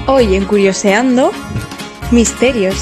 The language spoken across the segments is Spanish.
Hoy en Curioseando, misterios.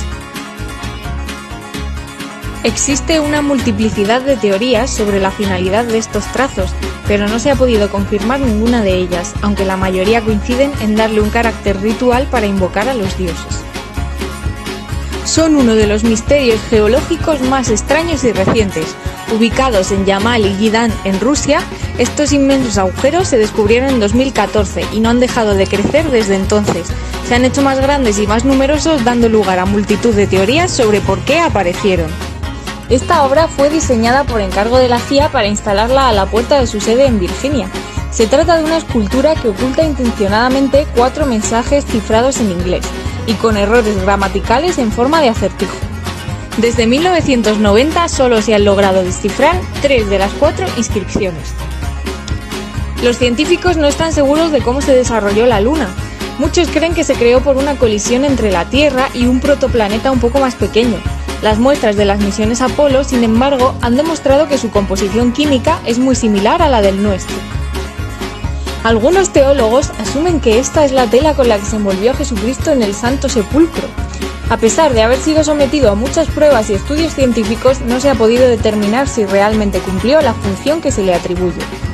Existe una multiplicidad de teorías sobre la finalidad de estos trazos, pero no se ha podido confirmar ninguna de ellas, aunque la mayoría coinciden en darle un carácter ritual para invocar a los dioses. Son uno de los misterios geológicos más extraños y recientes. Ubicados en Yamal y Gidán, en Rusia, estos inmensos agujeros se descubrieron en 2014 y no han dejado de crecer desde entonces. Se han hecho más grandes y más numerosos, dando lugar a multitud de teorías sobre por qué aparecieron. Esta obra fue diseñada por encargo de la CIA para instalarla a la puerta de su sede en Virginia. Se trata de una escultura que oculta intencionadamente 4 mensajes cifrados en inglés y con errores gramaticales en forma de acertijo. Desde 1990 solo se han logrado descifrar 3 de las 4 inscripciones. Los científicos no están seguros de cómo se desarrolló la Luna. Muchos creen que se creó por una colisión entre la Tierra y un protoplaneta un poco más pequeño. Las muestras de las misiones Apolo, sin embargo, han demostrado que su composición química es muy similar a la del nuestro. Algunos teólogos asumen que esta es la tela con la que se envolvió a Jesucristo en el Santo Sepulcro. A pesar de haber sido sometido a muchas pruebas y estudios científicos, no se ha podido determinar si realmente cumplió la función que se le atribuye.